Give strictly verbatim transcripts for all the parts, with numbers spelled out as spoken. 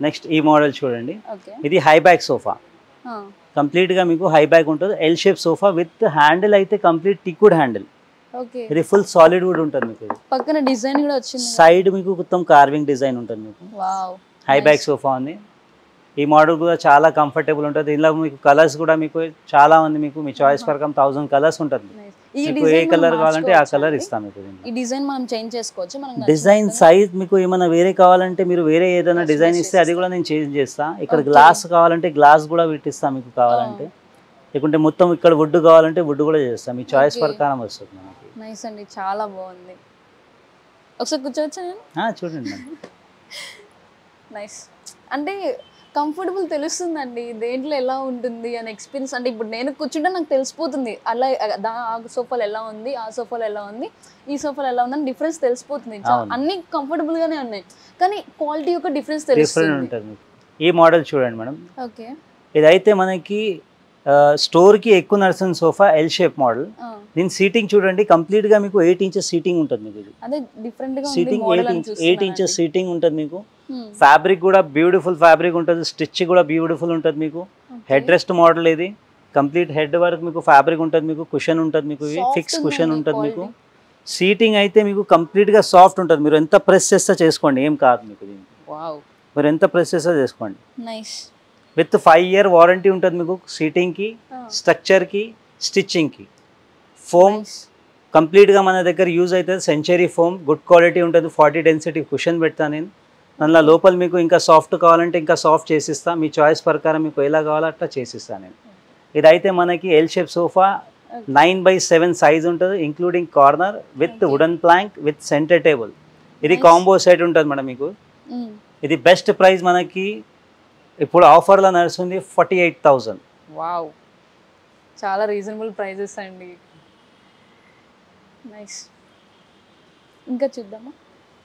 Next ఈ model చూడండి, okay ఇది హై బ్యాక్ సోఫా, ఆ కంప్లీట్ గా మీకు హై బ్యాక్ ఉంటుంది, L shape sofa with handle అయితే కంప్లీట్ టిక్వుడ్ హ్యాండిల్, ఓకే ఇది ఫుల్ సాలిడ్ వుడ్ ఉంటుంది మీకు, ఇది పక్కన డిజైన్ కూడా వచ్చింది, సైడ్ మీకు మొత్తం కార్వింగ్ డిజైన్ ఉంటుంది మీకు, వావ్ హై బ్యాక్ సోఫా ఉంది. ఈ మోడల్ కూడా చాలా కంఫర్టబుల్ ఉంటుంది, ఇందులో మీకు కలర్స్ కూడా మీకు చాలా ఉంది, మీకు మీ చాయిస్ ప్రకారం థౌసండ్ కలర్స్ ఉంటుంది, ఈ మీకు ఏ డిజైన్ కలర్ కావాలంటే ఆ కలర్ ఇస్తాం మీకు. ఈ డిజైన్ మనం చేంజ్ చేసుకోవచ్చు, మనం డిజైన్ సైజ్ మీకు ఏమైనా వేరే కావాలంటే మీరు వేరే ఏదైనా డిజైన్ ఇస్తే అది కూడా నేను చేంజ్ చేస్తా. ఇక్కడ గ్లాస్ కావాలంటే గ్లాస్ కూడా పెట్టిస్తాం మీకు కావాలంటే, లేకుంటే మొత్తం ఇక్కడ వుడ్ కావాలంటే వుడ్ కూడా చేస్తాం, మీ చాయిస్ ప్రకారం వస్తుంది మనకి. నైస్ అండి, చాలా బాగుంది. ఒకసారి కూర్చోవచ్చా నేను? చూడండి. నైస్, అంటే కంఫర్టబుల్ తెలుస్తుందండి దేంట్లో ఎలా ఉంటుంది అని ఎక్స్పీరియన్స్. అంటే ఇప్పుడు నేను కూర్చుంటే నాకు తెలిసిపోతుంది అలా దా ఆ సోఫాలు ఎలా ఉంది, ఆ సోఫాలు ఎలా ఉంది, ఈ సోఫాలు ఎలా ఉందని డిఫరెన్స్ తెలిసిపోతుంది. అన్ని కంఫర్టబుల్ గానే ఉన్నాయి కానీ క్వాలిటీ యొక్క డిఫరెన్స్ తెలుస్తుంది. ఈ మోడల్ చూడండి మేడం, ఓకే ఇదైతే మనకి స్టోర్ కి ఎక్కువ నడుస్తున్న సోఫా, ఎల్ షేప్ మోడల్. దీని సీటింగ్ చూడండి, కంప్లీట్ గా మీకు ఎయిట్ ఇంచెస్ సీటింగ్ ఉంటుంది మీకు, అదే డిఫరెంట్ గా సీటింగ్ ఎయిట్ ఇంచెస్ సీటింగ్ ఉంటుంది మీకు. ఫ్యాబ్రిక్ కూడా బ్యూటిఫుల్ ఫ్యాబ్రిక్ ఉంటుంది, స్టిచ్ కూడా బ్యూటిఫుల్ ఉంటుంది మీకు. హెడ్ రెస్ట్ మోడల్ ఇది, కంప్లీట్ హెడ్ వరకు మీకు ఫ్యాబ్రిక్ ఉంటుంది మీకు, కుషన్ ఉంటుంది మీకు, ఫిక్స్ కుషన్ ఉంటుంది మీకు. సీటింగ్ అయితే మీకు కంప్లీట్ గా సాఫ్ట్ ఉంటుంది, మీరు ఎంత ప్రెస్ చేస్తా చేసుకోండి ఏం కాదు మీకు, మీరు ఎంత ప్రెస్ చేస్తా చేసుకోండి. విత్ ఫైవ్ ఇయర్ వారంటీ ఉంటుంది మీకు, సీటింగ్ కి, స్ట్రక్చర్ కి, స్టిచ్చింగ్ కి. ఫోమ్ కంప్లీట్ గా మన దగ్గర యూజ్ అవుతుంది, సెంచరీ ఫోమ్, గుడ్ క్వాలిటీ ఉంటుంది, ఫార్టీ డెన్సిటీ కుషన్ పెడతాను నేను. అందులో లోపల మీకు ఇంకా సాఫ్ట్ కావాలంటే ఇంకా సాఫ్ట్ చేసిస్తా, మీ చాయిస్ ప్రకారం మీకు ఎలా కావాలో అట్లా చేసిస్తాను నేను. ఇదైతే మనకి L shape sofa, nine by seven size ఉంటుంది, including corner with wooden plank with centre table. ఇది కాంబో సెట్ ఉంటుంది మేడం మీకు. ఇది బెస్ట్ ప్రైస్ మనకి ఇప్పుడు ఆఫర్లో నడుస్తుంది ఫార్టీ ఎయిట్ థౌజండ్. వావ్, చాలా రీజనబుల్ ప్రైజెస్ అండి. నైస్, ఇంకా చూద్దామా?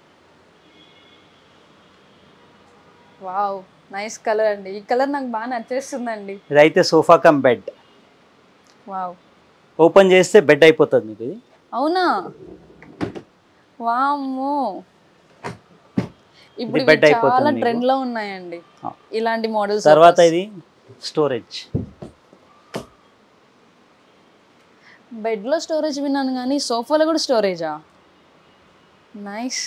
వావ్, నైస్ కలర్ అండి, ఈ కలర్ నాకు బాగా నచ్చేస్తుందండి. ఇదైతే sofa cum bed. Wow, open చేస్తే బెడ్ అయిపోతుంది మీకు ఇది. అవునా? వామ్మో, ఇప్పుడు చాలా ట్రెండ్ లో ఉన్నాయండి ఇలాంటి మోడల్స్. తర్వాత ఇది స్టోరేజ్, బెడ్ లో స్టోరేజ్ విన్నాను కానీ సోఫాలో కూడా స్టోరేజా? Nice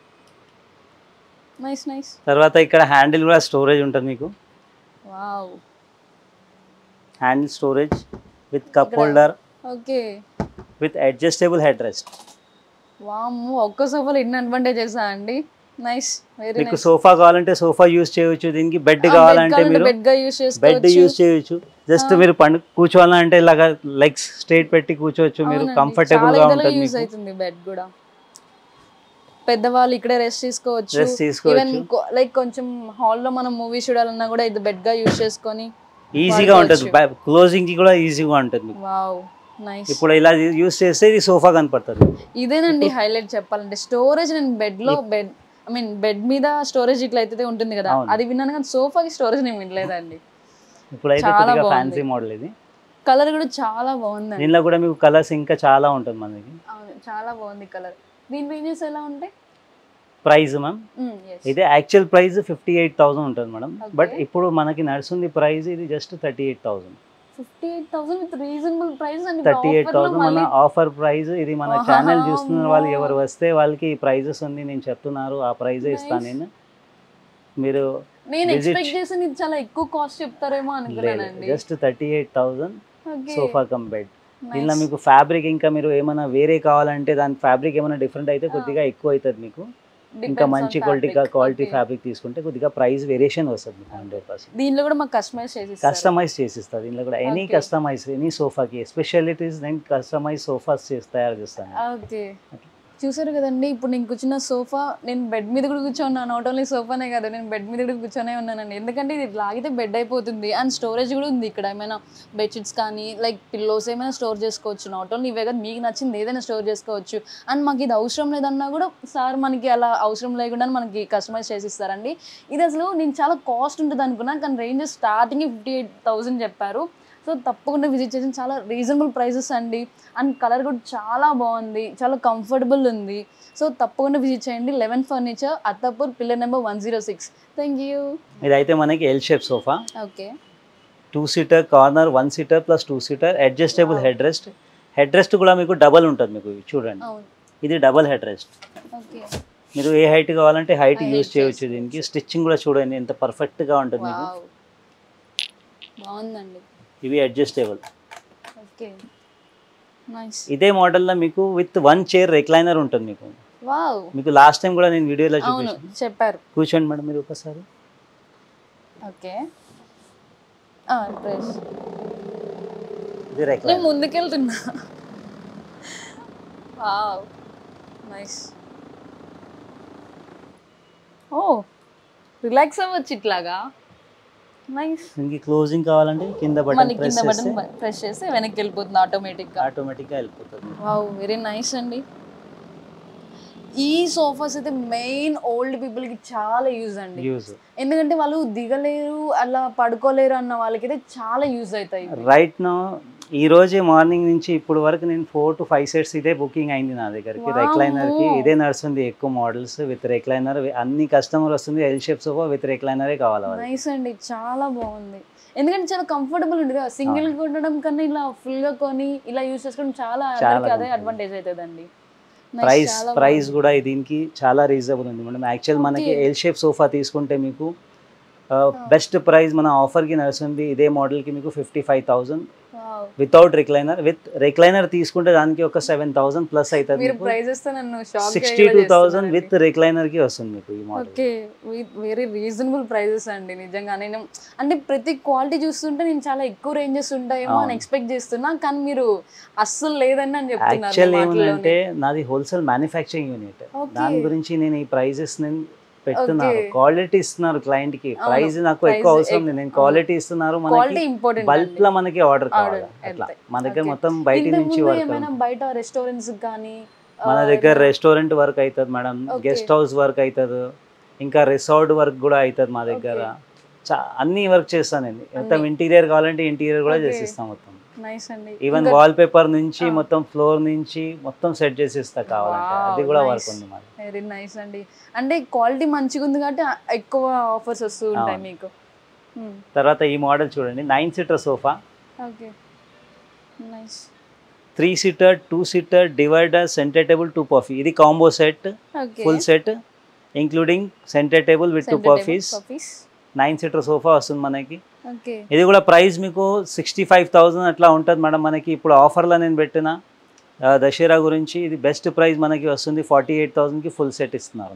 nice nice. తర్వాత ఇక్కడ హ్యాండిల్ కూడా స్టోరేజ్ ఉంటుంది మీకు. Wow, handle storage with cup holder, okay, with adjustable head rest. వామ్మో, ఒక్క సోఫాలో ఇన్ని అడ్వాంటేజెస్ అండి. Nice, very nice. మీకు సోఫా కావాలంటే సోఫా యూజ్ చేయొచ్చు, దీనికి బెడ్ కావాలంటే మీరు బెడ్ గా యూజ్ చేసుకోవచ్చు, బెడ్ యూజ్ చేయొచ్చు. జస్ట్ మీరు పండు కూర్చోవాలంటే ఇలాగా లెగ్స్ స్ట్రైట్ పెట్టి కూర్చోవచ్చు, మీరు కంఫర్టబుల్ గా ఉంటుంది. యూజ్ అవుతుంది బెడ్ కూడా, పెద్దవాళ్ళు ఇక్కడే రెస్ట్ తీసుకోవచ్చు. రెస్ట్ తీసుకోవచ్చు. ఈవెన్ లైక్ కొంచెం హాల్ లో మనం మూవీ చూడాలన్నా కూడా ఇది బెడ్ గా యూజ్ చేసుకొని ఈజీగా ఉంటుంది, క్లోజింగ్ కి కూడా ఈజీగా ఉంటుంది. Wow, nice. ఇప్పుడు ఇలా యూజ్ చేస్తే ఇది సోఫా కనపడుతుంది. ఇదేనండి హైలైట్ చెప్పాలంటే. స్టోరేజ్ నేను బెడ్ లో బెడ్ ఐ మీన్ బెడ్ మీద స్టోరేజ్ ఇట్లా అయితే ఉంటుంది కదా, అది విన్నాను కానీ సోఫాకి స్టోరేజ్ నేను వినలేదండి. ఇప్పుడైతే కొద్దిగా ఫ్యాన్సీ మోడల్ ఇది. కలర్ కూడా చాలా బాగుంది, దీనిలో కూడా మీకు కలర్స్ ఇంకా చాలా ఉంటుంది మనకి. అవును, చాలా బాగుంది కలర్. దీని రేంజెస్ ఎలా ఉంటాయి? ప్రైస్ మ్యామ్, ఇది actual price fifty eight thousand ఉంటుంది మేడం, బట్ ఇప్పుడు మనకి నడుస్తుంది ప్రైస్ ఇది just thirty eight thousand. Thirty eight thousand మన ఆఫర్ ప్రైస్ ఇది. మన ఛానల్ చూస్తున్న వాళ్ళు ఎవరు వస్తే వాళ్ళకి ఈ ప్రైజెస్ ఉంది నేను చెప్తున్నారు, ఆ ప్రైజే ఇస్తాను నేను. మీరు నేను ఎక్స్పెక్ట్ చేసాను ఇది చాలా ఎక్కువ కాస్ట్ చెప్తారేమో అనుకున్నానండి. Just thirty eight thousand sofa cum bed. దీనిలో మీకు ఫ్యాబ్రిక్ ఇంకా మీరు ఏమైనా వేరే కావాలంటే దాని ఫ్యాబ్రిక్ ఏమైనా డిఫరెంట్ అయితే కొద్దిగా ఎక్కువ అవుతుంది మీకు. ఇంకా మంచి క్వాలిటీ క్వాలిటీ ఫ్యాబ్రిక్ తీసుకుంటే కొద్దిగా ప్రైస్ వేరియేషన్ వస్తుంది మీకు హండ్రెడ్ పర్సెంట్. దీనిలో కూడా మాకు కస్టమైజ్ చేసి కస్టమైజ్ చేసిస్తారు. దీనిలో కూడా ఎనీ కస్టమైజ్ ఎనీ సోఫాకి స్పెషాలిటీస్ నేను కస్టమైజ్ సోఫాస్ చేసి తయారు చేస్తాను. ఓకే, చూసారు కదండి. ఇప్పుడు నేను కూర్చున్న సోఫా, నేను బెడ్ మీద కూడా కూర్చోన్నాను. నాట్ ఓన్లీ సోఫానే కాదు, నేను బెడ్ మీద కూడా కూర్చొనే ఉన్నానండి. ఎందుకంటే ఇది లాగితే బెడ్ అయిపోతుంది. అండ్ స్టోరేజ్ కూడా ఉంది ఇక్కడ. ఏమైనా బెడ్షీట్స్ కానీ లైక్ పిల్లోస్ ఏమైనా స్టోర్ చేసుకోవచ్చు. నాట్ ఓన్లీ ఇవే కదా, మీకు నచ్చింది ఏదైనా స్టోర్ చేసుకోవచ్చు. అండ్ మాకు ఇది అవసరం లేదన్నా కూడా సార్ మనకి అలా అవసరం లేకుండా మనకి కస్టమైజ్ చేసి ఇస్తారండి. ఇది అసలు నేను చాలా కాస్ట్ ఉంటుంది అనుకున్నా, కానీ ranges starting fifty eight thousand చెప్పారు. సో తప్పకుండా విజిట్ చేసి, చాలా రీజనబుల్ ప్రైసెస్ అండి, అండ్ కలర్ కూడా చాలా బాగుంది, చాలా కంఫర్టబుల్ ఉంది. సో తప్పకుండా విజిట్ చేయండి. Eleven furniture, Attapur, pillar number one zero six. Thank you. ఇదైతే మనకి L shape sofa, okay, two seater corner, one seater plus two seater, adjustable head rest. Head rest కూడా మీకు డబల్ ఉంటుంది మీకు, చూడండి ఇది డబల్ హెడ్ రెస్ట్. ఓకే, మీరు ఏ హైట్ కావాలంటే హైట్ యూజ్ చేయవచ్చు. దీనికి స్టిచ్చింగ్ కూడా చూడండి ఎంత పర్ఫెక్ట్గా ఉంటుంది మీకు. బాగుందండి. ఇవి అడ్జస్టబుల్. Okay, nice. ఇదే మోడల్లో మీకు విత్ వన్ చైర్ రిక్లైనర్ ఉంటుంది మీకు. వావ్, మీకు లాస్ట్ టైం కూడా నేను వీడియోలో చూపించాను, చెప్పారు. కూర్చోండి మేడం మీరు ఒకసారి. Okay, press. ఇది రిక్లైనర్. ముందుకెళ్తున్నా. Wow, nice. ఓ, రిలాక్స్ అవ్వచ్చు ఇట్లాగా. నైస్. దీనికి క్లోజింగ్ కావాలంటే కింద బటన్ ప్రెస్ చేస్తే ప్రెస్ చేస్తే వెనక్కి వెళ్ళిపోతుంది ఆటోమేటిక్గా. ఆటోమేటిక్గా వెళ్ళిపోతుంది. వావ్, వెరీ నైస్ అండి. ఈ సోఫాస్ అయితే మెయిన్ ఓల్డ్ పీపుల్కి చాలా యూజ్ అండి, ఎందుకంటే వాళ్ళు దిగలేరు, అలా పడుకోలేరు అన్న వాళ్ళకైతే చాలా యూజ్ అవుతాయి. రైట్ నో ఈ రోజే మార్నింగ్ నుంచి ఇప్పుడు వరకు నేను ఫోర్ టు ఫైవ్ సెట్స్ ఇదే బుకింగ్ అయింది నా దగ్గరికి. రెక్లైనర్ కి ఇదే నడుస్తుంది ఎక్కువ మోడల్స్ విత్ రెక్లైనర్. అన్ని కస్టమర్ వస్తుంది ఎల్ షేప్ సోఫా విత్ రెక్లైనరే కావాలి. నైస్ అండి, చాలా బాగుంది. ఎందుకంటే చాలా కంఫర్టబుల్ ఉంటుంది కదా, సింగిల్ గా ఉండడం కన్నా ఇలా ఫుల్ గా కొని ఇలా యూజ్ చేసుకోవడం చాలా అదే అడ్వాంటేజ్ అవుతుందండి. ప్రైస్ ప్రైస్ కూడా దీనికి చాలా రీజనబుల్ ఉంది మేడం. యాక్చువల్ మనకి ఎల్ షేప్ సోఫా తీసుకుంటే మీకు బెస్ట్ ప్రైస్ మన ఆఫర్కి నడుస్తుంది ఇదే మోడల్కి మీకు fifty five thousand without recliner. With recliner తీసుకుంటే దానికి ఒక సెవెన్ థౌసండ్ ప్లస్ అవుతుంది. Sixty two thousand with recliner కి వస్తుంది మీకు ఈ model. Okay, very reasonable prices అండి నిజంగా. నేను అంటే ప్రతి క్వాలిటీ చూస్తుంటే నేను చాలా ఎక్కువ రేంజెస్ ఉంటాయేమో అని ఎక్స్పెక్ట్ చేస్తున్నా, కానీ మీరు అస్సలు లేదని అని చెప్తున్నారు. యాక్చువల్ ఏమంటే నాది హోల్సేల్ మ్యానుఫ్యాక్చరింగ్ యూనిట్, దాని గురించి నేను ఈ ప్రైజెస్ నేను పెడుతున్నారు. క్వాలిటీ ఇస్తున్నారు క్లయింట్ కి, ప్రైస్ నాకు ఎక్కువ అవసరం లేదు, నేను క్వాలిటీ ఇస్తున్నారు. మనకి బల్క్ లో మనకి ఆర్డర్ కావాలి అట్లా. మన దగ్గర మొత్తం బయట నుంచి వర్క్, బయట రెస్టారెంట్స్ కానీ మన దగ్గర రెస్టారెంట్ వర్క్ అవుతుంది మేడం, గెస్ట్ హౌస్ వర్క్ అవుతుంది, ఇంకా రిసార్ట్ వర్క్ కూడా అవుతుంది మా దగ్గర. అన్ని వర్క్ చేస్తాను నేను. మొత్తం ఇంటీరియర్ కావాలంటే ఇంటీరియర్ కూడా చేసిస్తాం మొత్తం. ఈవెన్ వాల్ పేపర్ నుంచి మొత్తం ఫ్లోర్ నుంచి మొత్తం సెట్ చేసి ఇస్తా కావాలంటే, అది కూడా వర్క్ ఉంది మాది. వెరీ నైస్ అండి. అంటే క్వాలిటీ మంచిగా ఉంది కాబట్టి ఎక్కువ ఆఫర్స్ వస్తూ ఉంటాయి మీకు. తర్వాత ఈ మోడల్ చూడండి, nine seater sofa, okay nice. Three seater, two seater, divider, centre table, two puffy. ఇది combo set, full set including centre table with two puffies. Nine seater sofa వస్తుంది మనకి. ఇది కూడా ప్రైస్ మీకు సిక్స్టీ ఫైవ్ థౌసండ్ అట్లా ఉంటుంది madam. మనకి ఇప్పుడు ఆఫర్లో నేను పెట్టిన దసరా గురించి ఇది బెస్ట్ ప్రైస్ మనకి వస్తుంది. ఫార్టీ ఎయిట్ థౌసండ్ కి ఫుల్ సెట్ ఇస్తున్నారు.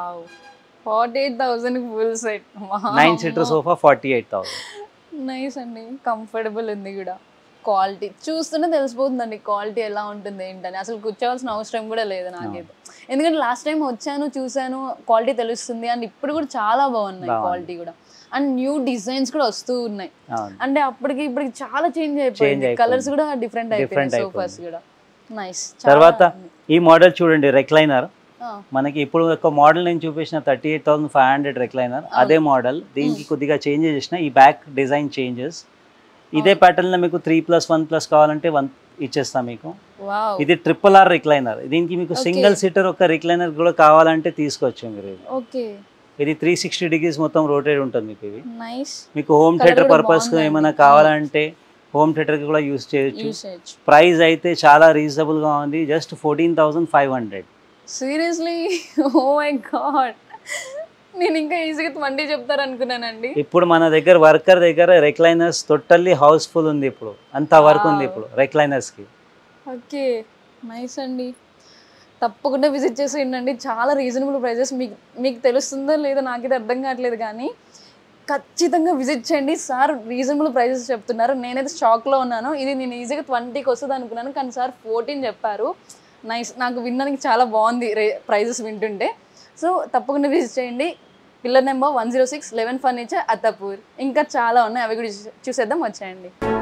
Nine seater sofa forty eight thousand. Nice అండి, కంఫర్టబుల్ ఉంది కూడా. క్వాలిటీ చూస్తూనే తెలిసిపోతుందండి క్వాలిటీ ఎలా ఉంటుంది ఏంటని. అసలు కూర్చోవాల్సిన అవసరం కూడా లేదు నాకైతే, ఎందుకంటే లాస్ట్ టైం వచ్చాను చూసాను, క్వాలిటీ తెలుస్తుంది. అండ్ ఇప్పుడు కూడా చాలా బాగున్నాయి క్వాలిటీ కూడా. అండ్ న్యూ డిజైన్స్ కూడా వస్తూ ఉన్నాయి, అంటే అప్పటికి ఇప్పటికి చాలా చేంజ్ అయిపోయింది, కలర్స్ కూడా డిఫరెంట్ అయిపోయింది సోఫాస్ కూడా. నైస్. తర్వాత ఈ మోడల్ చూడండి, రెక్లైనర్. మనకి ఇప్పుడు ఒక మోడల్ నేను చూపించిన thirty eight thousand five hundred recliner, అదే మోడల్. దీనికి కొద్దిగా చేంజెస్ చేసిన, ఈ బ్యాక్ డిజైన్ చేంజెస్. ఇదే ప్యాటర్న్ లో మీకు త్రీ ప్లస్ వన్ ప్లస్ కావాలంటే వన్ ఇచ్చేస్తాం మీకు. ఇది ట్రిపుల్ ఆర్ రిక్లైనర్. దీనికి మీకు సింగిల్ సీటర్ ఒక రిక్లైనర్ కూడా కావాలంటే తీసుకోవచ్చు మీరు. ఇది త్రీ సిక్స్టీ డిగ్రీస్ మొత్తం రోటేట్ ఉంటుంది మీకు. ఇది మీకు హోమ్ థియేటర్ పర్పస్ ఏమైనా కావాలంటే హోమ్ థియేటర్ కి కూడా యూస్ చేయొచ్చు. ప్రైస్ అయితే చాలా రీజనబుల్ గా ఉంది, just fourteen thousand five hundred. Seriously? Oh my god, నేను ఇంకా ఈజీగా ట్వంటీ చెప్తారు అనుకున్నానండి. ఇప్పుడు మన దగ్గర వర్కర్ దగ్గర రెక్లైనర్స్ టోటల్లీ హౌస్ఫుల్ ఉంది, ఇప్పుడు అంత వర్క్ ఉంది ఇప్పుడు రెక్లైనర్స్ కి. ఓకే నైస్ అండి, తప్పకుండా విజిట్ చేసేయండి. చాలా రీజనబుల్ ప్రైజెస్. మీకు మీకు తెలుస్తుందో లేదో నాకైతే అర్థం కావట్లేదు, కానీ ఖచ్చితంగా విజిట్ చేయండి. సార్ రీజనబుల్ ప్రైజెస్ చెప్తున్నారు, నేనైతే షాక్లో ఉన్నాను. ఇది నేను ఈజీగా ట్వంటీకి వస్తుంది అనుకున్నాను, కానీ సార్ ఫోర్టీన్ చెప్పారు. నైస్, నాకు వినడానికి చాలా బాగుంది రే ప్రైజెస్ వింటుంటే. సో తప్పకుండా విజిట్ చేయండి. Pillar number one zero six, eleven furniture, Attapur. ఇంకా చాలా ఉన్నాయి, అవి కూడా చూసేద్దాం, వచ్చేయండి.